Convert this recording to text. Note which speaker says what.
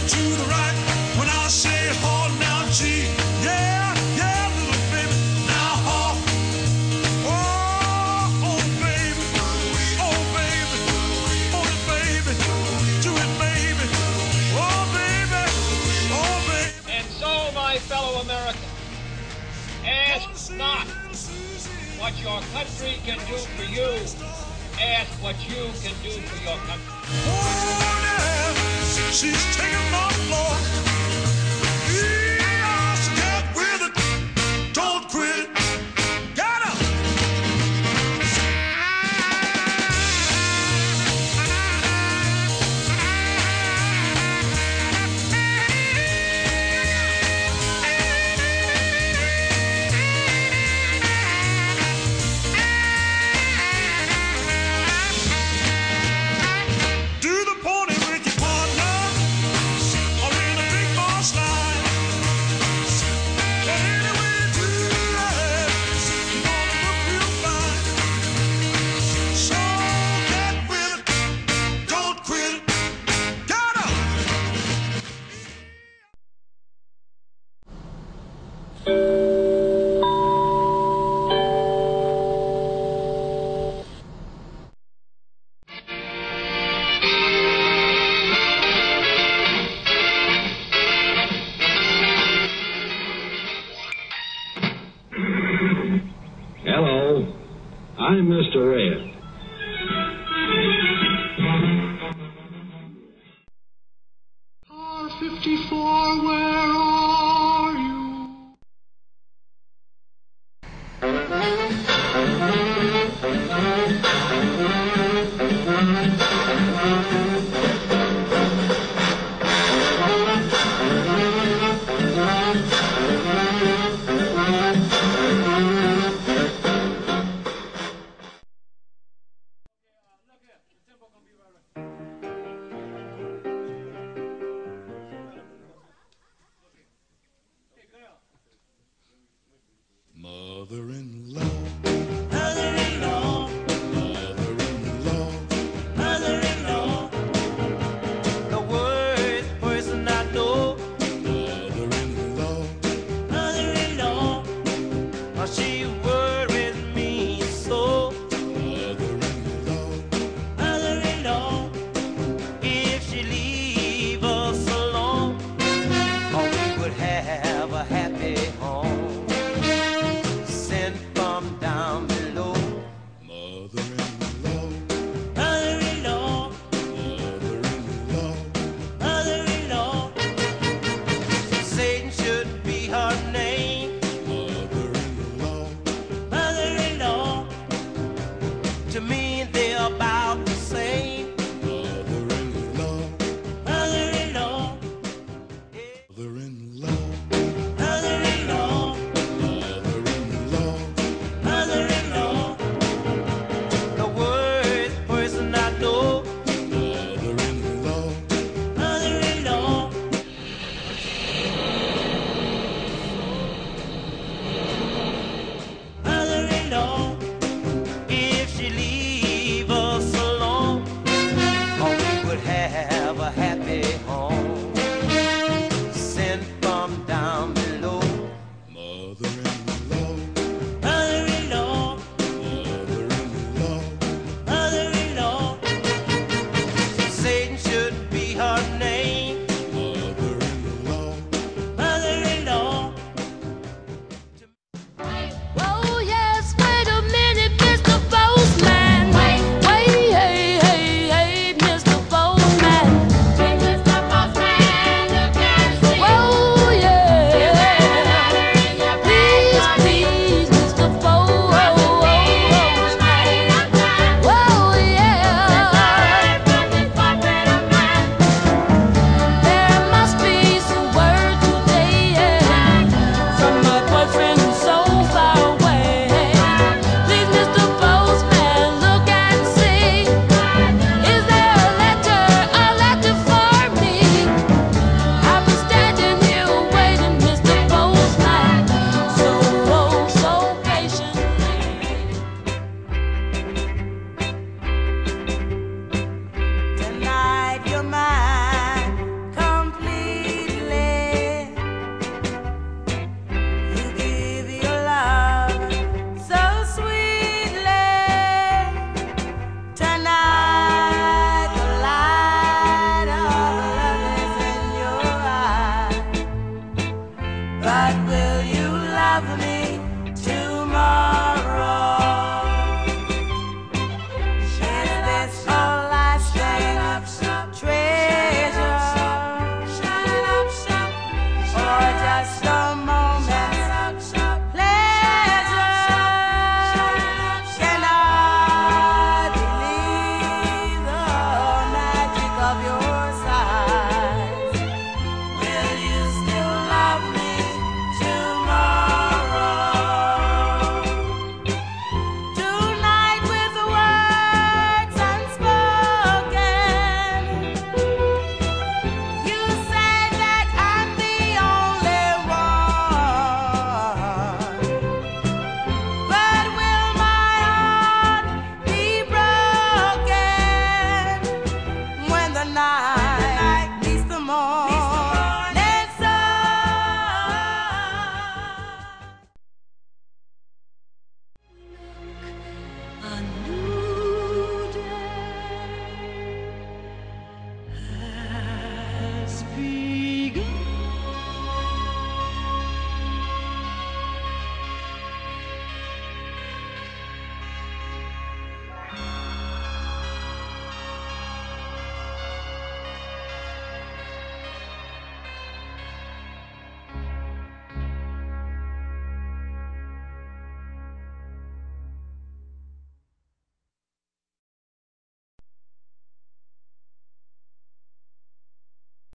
Speaker 1: to the right when I say halt now, G. Yeah, yeah, little baby, now halt. Oh, oh, baby, oh, baby, hold it, baby, do it, baby, oh, baby, oh, baby.
Speaker 2: And so, my fellow Americans, ask not what your country can do for you, ask what you can do for your country.
Speaker 1: Oh, yeah, she's taking my floor. Yeah, she get with it, don't quit it. Got her. Do the pony with your partner, or in a big boss line. But anyway you do that, you're gonna look real fine. So get with it, don't quit it. Got her.
Speaker 3: Hello, I'm Mr. Red.
Speaker 1: R54, where are you?
Speaker 4: the stars.